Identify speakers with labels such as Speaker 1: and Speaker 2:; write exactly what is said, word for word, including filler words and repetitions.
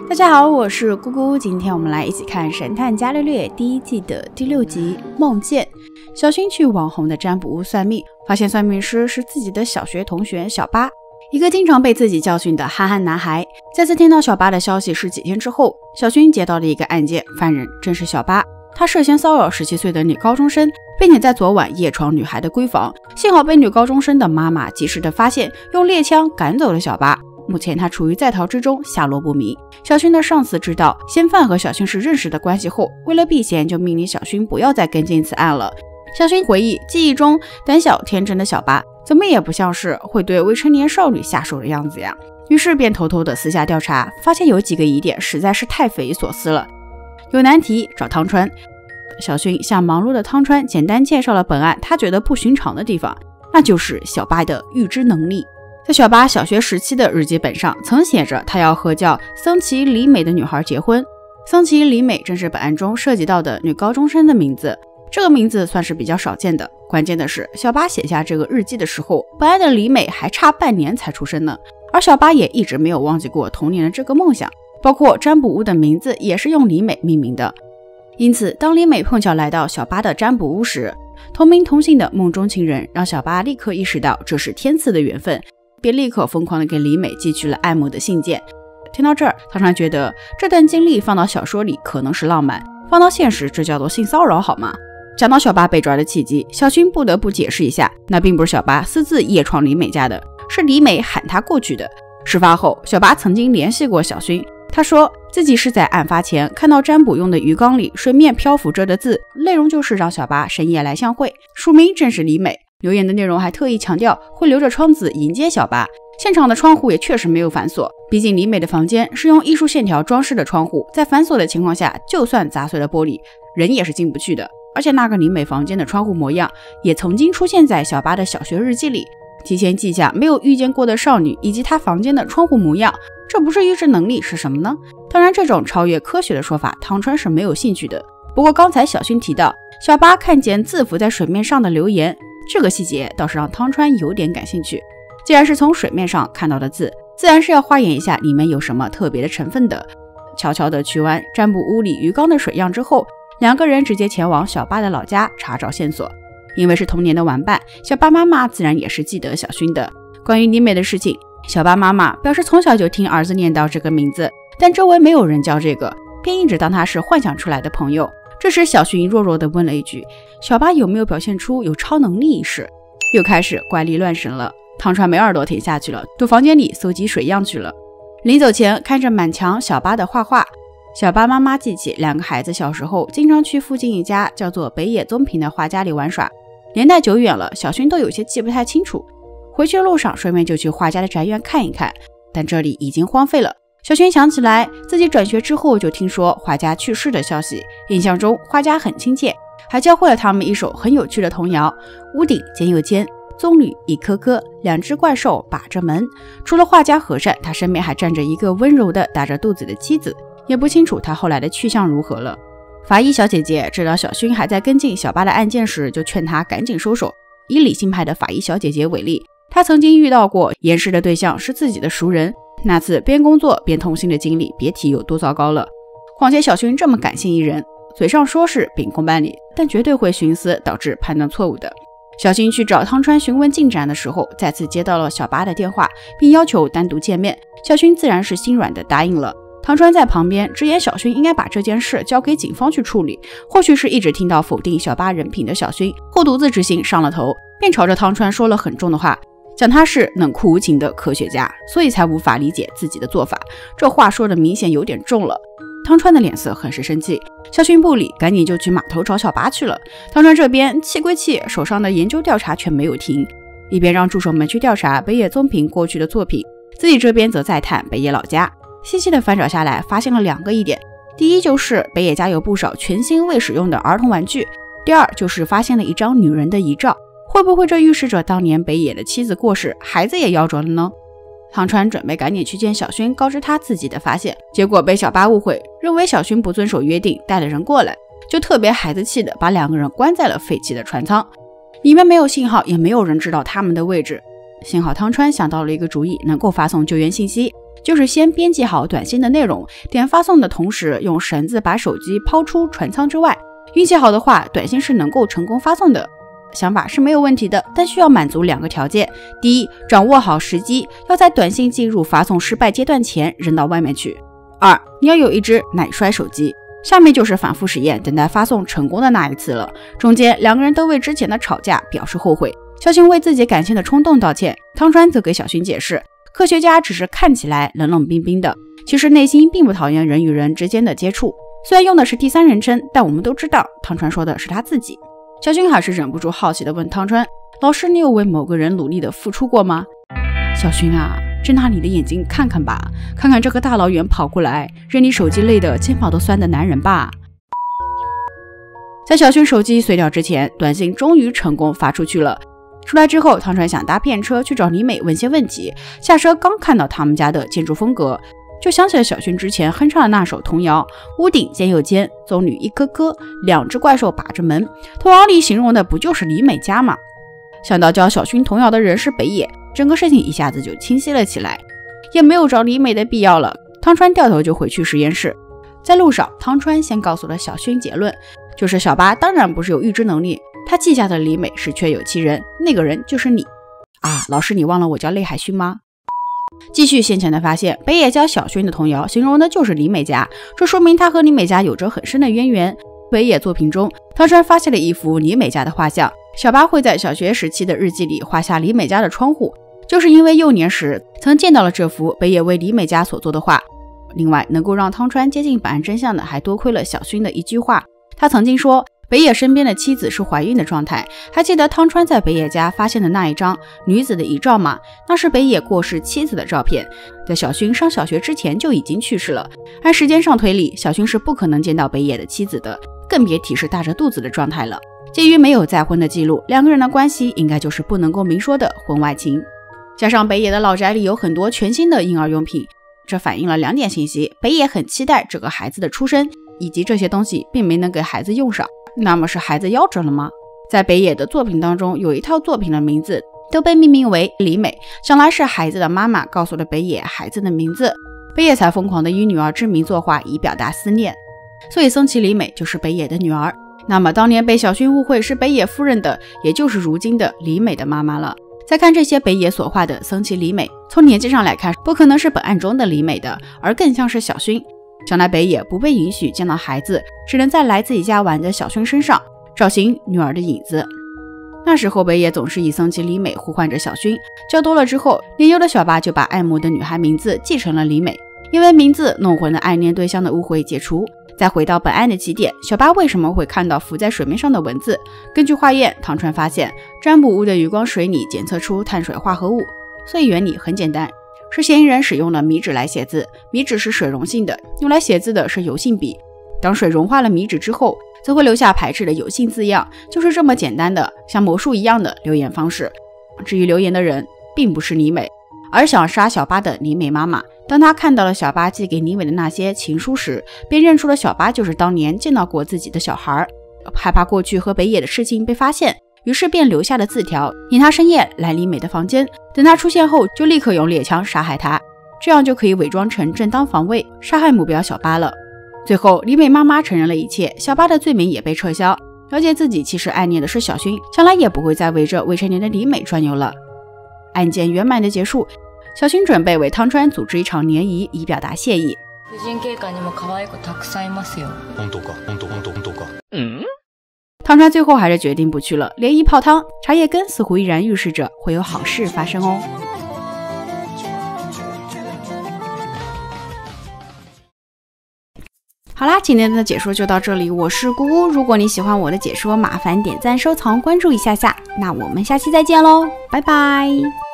Speaker 1: 大家好，我是姑姑，今天我们来一起看《神探伽利略》第一季的第六集《梦见》。小薰去网红的占卜屋算命，发现算命师是自己的小学同学小八，一个经常被自己教训的憨憨男孩。再次听到小八的消息是几天之后，小薰接到了一个案件，犯人正是小八。他涉嫌骚扰十七岁的女高中生，并且在昨晚夜闯女孩的闺房，幸好被女高中生的妈妈及时的发现，用猎枪赶走了小八。目前他处于在逃之中，下落不明。小薰的上司知道嫌犯和小薰是认识的关系后，为了避嫌，就命令小薰不要再跟进此案了。小薰回忆，记忆中胆小天真的小八怎么也不像是会对未成年少女下手的样子呀，于是便偷偷的私下调查，发现有几个疑点实在是太匪夷所思了。有难题找汤川。小薰向忙碌的汤川简单介绍了本案他觉得不寻常的地方，那就是小八的预知能力。在小八小学时期的日记本上曾写着他要和叫森崎里美的女孩结婚。森崎里美正是本案中涉及到的女高中生的名字，这个名字算是比较少见的。关键的是小八写下这个日记的时候，本案的里美还差半年才出生呢，而小八也一直没有忘记过童年的这个梦想，包括占卜屋的名字也是用里美命名的。因此当里美碰巧来到小八的占卜屋时，同名同姓的梦中情人让小八立刻意识到这是天赐的缘分，便立刻疯狂地给李美寄去了爱慕的信件。听到这儿，汤川觉得这段经历放到小说里可能是浪漫，放到现实这叫做性骚扰好吗？讲到小八被抓的契机，小薰不得不解释一下，那并不是小八私自夜闯李美家的，是李美喊他过去的。事发后，小八曾经联系过小薰，他说自己是在案发前看到占卜用的鱼缸里水面漂浮着的字，内容就是让小八深夜来相会，署名正是李美。留言的内容还特意强调会留着窗子迎接小八，现场的窗户也确实没有反锁，毕竟李美的房间是用艺术线条装饰的窗户，在反锁的情况下，就算砸碎了玻璃，人也是进不去的。而且那个李美房间的窗户模样也曾经出现在小八的小学日记里，提前记下没有遇见过的少女以及她房间的窗户模样，这不是预知能力是什么呢？当然这种超越科学的说法汤川是没有兴趣的。不过刚才小薰提到小八看见字浮在水面上的留言，这个细节倒是让汤川有点感兴趣。既然是从水面上看到的字，自然是要化验一下里面有什么特别的成分的。悄悄地取完占卜屋里鱼缸的水样之后，两个人直接前往小八的老家查找线索。因为是童年的玩伴，小八妈妈自然也是记得小薰的。关于李美的事情，小八妈妈表示从小就听儿子念叨这个名字，但周围没有人叫这个，便一直当他是幻想出来的朋友。这时小薰弱弱地问了一句，小八有没有表现出有超能力一事？又开始怪力乱神了。汤川没耳朵听下去了，到房间里搜集水样去了。临走前看着满墙小八的画画，小八妈妈记起两个孩子小时候经常去附近一家叫做北野宗平的画家里玩耍，年代久远了，小薰都有些记不太清楚。回去的路上顺便就去画家的宅院看一看，但这里已经荒废了。小薰想起来自己转学之后就听说画家去世的消息，印象中画家很亲切，还教会了他们一首很有趣的童谣：屋顶尖又尖，棕榈一颗颗，两只怪兽把着门。除了画家和善，他身边还站着一个温柔的打着肚子的妻子，也不清楚他后来的去向如何了。法医小姐姐知道小薰还在跟进小八的案件时，就劝他赶紧收手。以理性派的法医小姐姐为例，她曾经遇到过验尸的对象是自己的熟人，那次边工作边痛心的经历别提有多糟糕了。况且小薰这么感性一人，嘴上说是秉公办理，但绝对会徇私导致判断错误的。小薰去找汤川询问进展的时候，再次接到了小八的电话，并要求单独见面。小薰自然是心软的答应了。汤川在旁边直言小薰应该把这件事交给警方去处理，或许是一直听到否定小八人品的小薰后独自之心上了头，便朝着汤川说了很重的话，讲他是冷酷无情的科学家，所以才无法理解自己的做法。这话说的明显有点重了。汤川的脸色很是生气，小薰不理，赶紧就去码头找小八去了。汤川这边气归气，手上的研究调查却没有停，一边让助手们去调查北野宗平过去的作品，自己这边则在探北野老家。细细的翻找下来，发现了两个疑点。第一就是北野家有不少全新未使用的儿童玩具，第二就是发现了一张女人的遗照，会不会这预示着当年北野的妻子过世，孩子也夭折了呢？汤川准备赶紧去见小薰，告知他自己的发现，结果被小八误会，认为小薰不遵守约定带了人过来，就特别孩子气的把两个人关在了废弃的船舱，里面没有信号，也没有人知道他们的位置。幸好汤川想到了一个主意，能够发送救援信息， 就是先编辑好短信的内容，点发送的同时用绳子把手机抛出船舱之外，运气好的话，短信是能够成功发送的。想法是没有问题的，但需要满足两个条件。第一，掌握好时机，要在短信进入发送失败阶段前扔到外面去。二，你要有一只奶摔手机。下面就是反复实验，等待发送成功的那一次了。中间两个人都为之前的吵架表示后悔。小薰为自己感性的冲动道歉，汤川则给小薰解释，科学家只是看起来冷冷冰冰的，其实内心并不讨厌人与人之间的接触。虽然用的是第三人称，但我们都知道汤川说的是他自己。小薰还是忍不住好奇地问汤川，老师，你有为某个人努力的付出过吗？小薰啊，睁大你的眼睛看看吧，看看这个大老远跑过来任你手机累的肩膀都酸的男人吧。在小薰手机碎掉之前，短信终于成功发出去了。出来之后，汤川想搭便车去找李美问些问题，下车刚看到他们家的建筑风格，就想起了小薰之前哼唱的那首童谣，屋顶尖又尖，棕榈一颗颗，两只怪兽把着门，童谣里形容的不就是李美家吗？想到教小薰童谣的人是北野，整个事情一下子就清晰了起来，也没有找李美的必要了。汤川掉头就回去实验室，在路上，汤川先告诉了小薰结论，就是小八当然不是有预知能力，他记下的李美是确有其人，那个人就是你啊！老师，你忘了我叫泪海薰吗？继续先前的发现，北野教小薰的童谣形容的就是李美家，这说明他和李美家有着很深的渊源。北野作品中，汤川发现了一幅李美家的画像，小八会在小学时期的日记里画下李美家的窗户，就是因为幼年时曾见到了这幅北野为李美家所做的画。另外，能够让汤川接近本案真相的，还多亏了小薰的一句话，他曾经说北野身边的妻子是怀孕的状态。还记得汤川在北野家发现的那一张女子的遗照吗？那是北野过世妻子的照片，在小薰上小学之前就已经去世了。按时间上推理，小薰是不可能见到北野的妻子的，更别提是大着肚子的状态了。基于没有再婚的记录，两个人的关系应该就是不能够明说的婚外情。加上北野的老宅里有很多全新的婴儿用品，这反映了两点信息：北野很期待这个孩子的出生，以及这些东西并没能给孩子用上。那么是孩子夭折了吗？在北野的作品当中，有一套作品的名字都被命名为李美，想来是孩子的妈妈告诉了北野孩子的名字，北野才疯狂的以女儿之名作画以表达思念，所以僧崎李美就是北野的女儿。那么当年被小薰误会是北野夫人的，也就是如今的李美的妈妈了。再看这些北野所画的僧崎李美，从年纪上来看，不可能是本案中的李美的，而更像是小薰。想来北野不被允许见到孩子，只能在来自己家玩的小薰身上找寻女儿的影子。那时候北野总是以僧崎李美呼唤着小薰，叫多了之后，年幼的小八就把爱慕的女孩名字记成了李美，因为名字弄混了爱恋对象的误会解除。再回到本案的起点，小八为什么会看到浮在水面上的文字？根据化验，汤川发现占卜屋的余光水里检测出碳水化合物，所以原理很简单，是嫌疑人使用了米纸来写字，米纸是水溶性的，用来写字的是油性笔，当水融化了米纸之后，则会留下排斥的油性字样，就是这么简单的像魔术一样的留言方式。至于留言的人并不是李美，而想杀小八的李美妈妈。当她看到了小八寄给李美的那些情书时，便认出了小八就是当年见到过自己的小孩，害怕过去和北野的事情被发现，于是便留下了字条，引她深夜来李美的房间，等她出现后就立刻用猎枪杀害她，这样就可以伪装成正当防卫，杀害目标小八了。最后李美妈妈承认了一切，小八的罪名也被撤销，了解自己其实爱念的是小薰，将来也不会再围着未成年的李美转悠了。案件圆满的结束，小薰准备为汤川组织一场联谊，以表达谢意。汤川最后还是决定不去了，联谊泡汤，茶叶根似乎依然预示着会有好事发生哦。好啦，今天的解说就到这里，我是姑姑。如果你喜欢我的解说，麻烦点赞、收藏、关注一下下。那我们下期再见喽，拜拜。